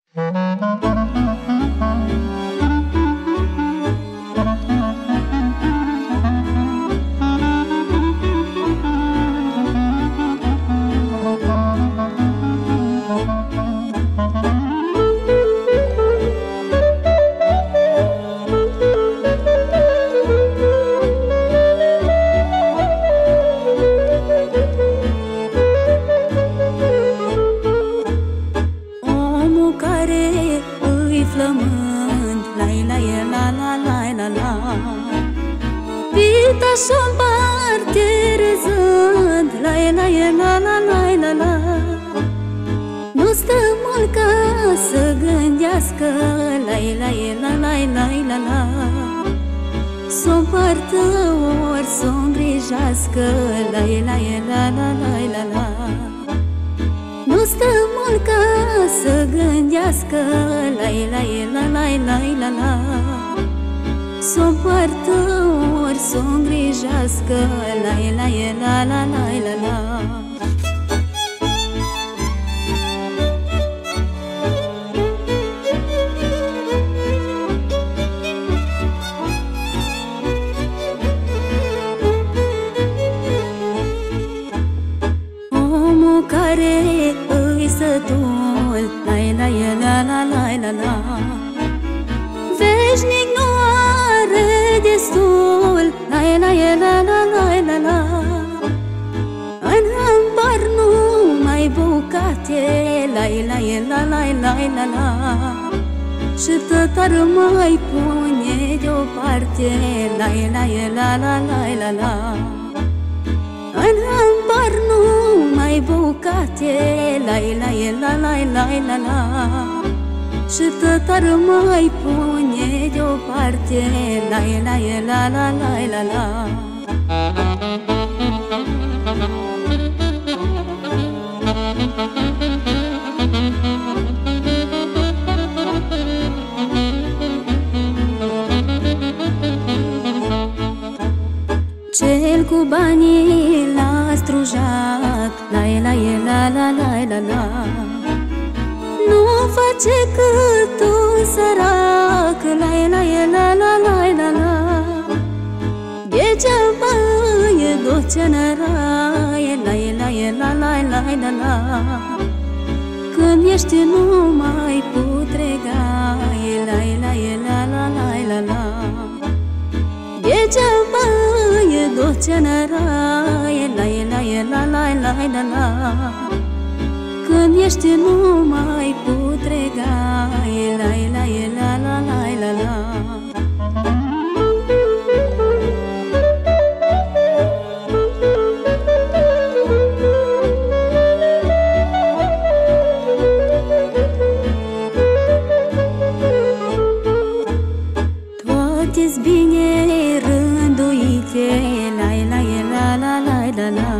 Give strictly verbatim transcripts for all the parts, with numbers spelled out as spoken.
Flămând, lai la e la la la la la, Vita și-o împarte râzând, la e la e la la la la la. Nu stă mult ca să gândească, la e la e la la la la la. S-o împartă ori s-o îngrijească, la e la e la la la la la. Nu stă mult ca să gândească, la la la la la la la. S-o împartă ori s-o îngrijească, la la la la la la la. Omul care îi sătul, la la la la la la la, veșnic nu are destul, la la la la la la la. În ambar nu mai bucate, la la la la la la la. Și tot ar mai pune deoparte, la la la la la la la. În ambar nu mai bucate, la la la la la la la. Și tot ar mai pune deoparte, la la la la la la la. Cel cu banii la strujac, la la la la la la la, nu face cât un sărac, la la la la la la la. Degeaba e doce năraie, la la la la la la la. Când ești numai putregaie, la la la la la la la. Degeaba e doce năraie, la la la la la la la. Când ești numai putregaie, la la la la la la la. Toate-s bine rânduite, la la la la la la la.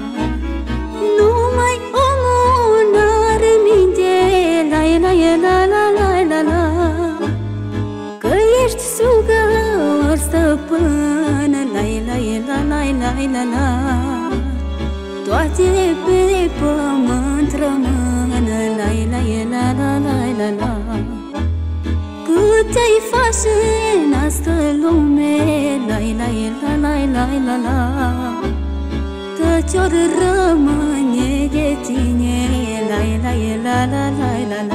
Numai omul n-are minte, la la la la la la la. Că ești sugă ori stăpână, la la la la la la la. Toate pe pământ rămână, la la la la la la la. Cât ai face în asta lume, la la la la la la la. Tăci ori rămâne de tine, la la la la la la la.